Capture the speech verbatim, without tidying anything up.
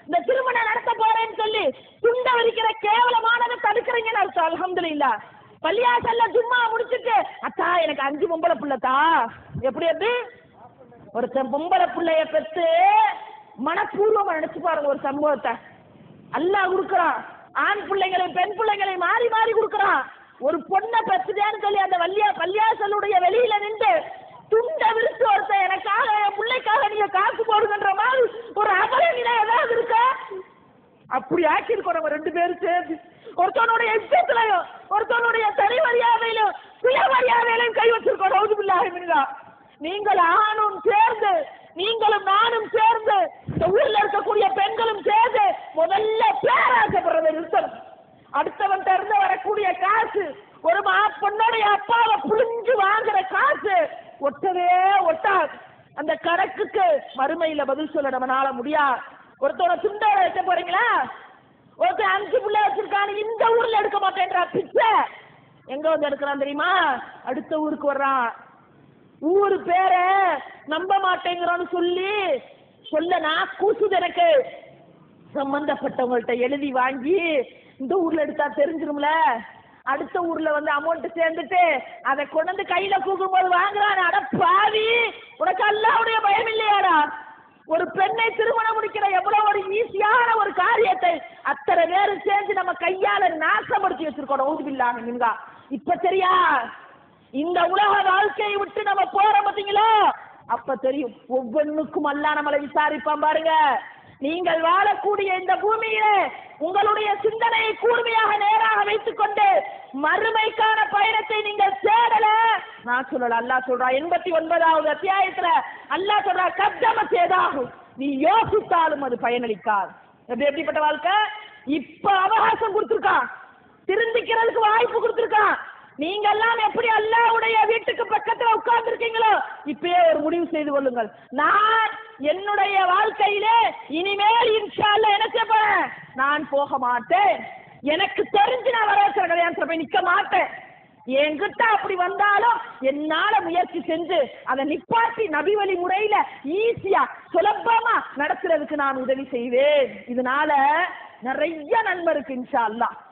இந்த திருமணம் நடத்த போறேன்னு சொல்லி துண்ட விரிக்கிற கேவலமானதை தடுக்கிறீங்கன்னு அர்த்தம். அல்ஹம்துலில்லாஹ். பள்ளியாசல்ல ஜும்மா முடிச்சுட்டு அத்தா எனக்கு அஞ்சு பொம்பளை புள்ளத்தா, எப்படி எப்படி ஒருத்தன் பொம்பளை புள்ளைய பெற்று மனப்பூர்வமா நினைச்சு பாருங்க ஒரு சம்பவத்தை. அல்லாஹ் கொடுக்குறான், ஆண் பிள்ளைங்களை பெண் பிள்ளைகளை மாறி மாறி கொடுக்குறான். ஒரு பொண்ணை பெற்றுட்டேன்னு சொல்லி அந்த வல்லியா பள்ளியாசலுடைய வெளியில நின்று துண்ட விரிச்சு ஒருத்தன் எனக்காக என் பிள்ளைக்காக நீங்க காசு போடுங்கன்ற மாதிரி ஒரு அபரநிலை ஏதாவது இருக்க? அப்படி ஆக்கியிருக்கோம் நம்ம ரெண்டு பேரும் சேர்ந்து. ஒருத்தனுடைய இஷ்டத்திலையும் ஒருத்தனுடைய தனி மரியாதையிலும் சுய மரியாதையிலும் கை வச்சிருக்கோம். ரவுதுபில்லாஹி மின்ஹா. நீங்கள் ஆணும் சேர்ந்து, நீங்களும் நானும் சேர்ந்து, இந்த ஊர்ல இருக்கக்கூடிய பெண்களும் சேர்ந்து முதல்ல பேராசைப்படுறதை நிறுத்தணும். அடுத்தவன் இருந்து வரக்கூடிய காசு, ஒரு மா பொண்ணுடைய அப்பாவை புளிஞ்சு வாங்குற காசு ஒட்டவே ஒட்டாது. அந்த கணக்குக்கு மறுமையில பதில் சொல்ல நம்மளால முடியாது. ஒருத்தவனை துண்டோட வைக்க போறீங்களா? ஒருத்தர் அஞ்சு பிள்ளை வச்சிருக்கான்னு இந்த ஊர்ல எடுக்க மாட்டேன்றா பிச்சை. எங்க வந்து எடுக்கிறான் தெரியுமா? அடுத்த ஊருக்கு வர்றான். ஊரு பேரை நம்ப மாட்டேங்கிறான்னு சொல்லி சொல்ல நான் கூசுது எனக்கு. சம்பந்தப்பட்டவங்கள்ட்ட எழுதி வாங்கி இந்த ஊர்ல எடுத்தா தெரிஞ்சிரும்ல. அடுத்த ஊர்ல வந்து அமௌண்ட் சேர்ந்துட்டு அதை கொண்டு கையில கூக்கும் போது வாங்குறான். அட பாவி, உனக்கு அல்லாஹ்வுடைய பயம் இல்லையாடா? ஒரு பெண்ணை திருமணம் முடிக்கிற எவ்வளவு ஒரு ஈஸியான ஒரு காரியத்தை அத்தனை பேரும் சேர்ந்து நம்ம கையால நாசப்படுத்தி வச்சிருக்கோம். ரவுதுபில்லாஹி மின்ஹா. இப்ப சரியா? இந்த உலக வாழ்க்கையை விட்டு நம்ம போறோம் பாத்தீங்களா? அப்ப தெரியும். ஒவ்வொன்றுக்கும் அல்லாஹ் நம்மளை விசாரிப்பான் பாருங்க. நீங்கள் வாழக்கூடிய இந்த பூமியிலே உங்களுடைய சிந்தனையை கூர்மையாக நேராக வைத்துக் கொண்டு மறுமைக்கான பயணத்தை நீங்கள் தேடல. நான் சொல்லல, அல்லாஹ் சொல்றா. எண்பத்தி ஒன்பதாவது அத்தியாயத்துல அல்லாஹ் சொல்றா, கத்தம சேதாகும், நீ யோசித்தாலும் அது பயனளிக்காது. எப்படி எப்படிப்பட்ட வாழ்க்கை? இப்ப அவகாசம் கொடுத்திருக்கான், திருந்திக்கிறதுக்கு வாய்ப்பு கொடுத்திருக்கான். நீங்க எல்லாம் எப்படி அல்லாஹ்வுடைய வீட்டுக்கு பக்கத்துல உட்கார்ந்து இருக்கீங்களோ இப்பயே ஒரு முடிவு செய்து கொள்ளுங்கள். நான் என்னுடைய வாழ்க்கையிலே இனிமேல் இன்ஷா அல்லாஹ் என்ன செய்வேன்? நான் போக மாட்டேன். எனக்கு தெரிஞ்சு நான் வரவேற்கிற கல்யாணத்துல போய் நிக்க மாட்டேன். என்கிட்ட அப்படி வந்தாலும் என்னால முயற்சி செஞ்சு அதை நிப்பாட்டி நபி வழி முறையில ஈஸியா சுலபமா நடத்துறதுக்கு நான் உதவி செய்வேன். இதனால நிறைய நன்மை இருக்கு இன்ஷா அல்லாஹ்.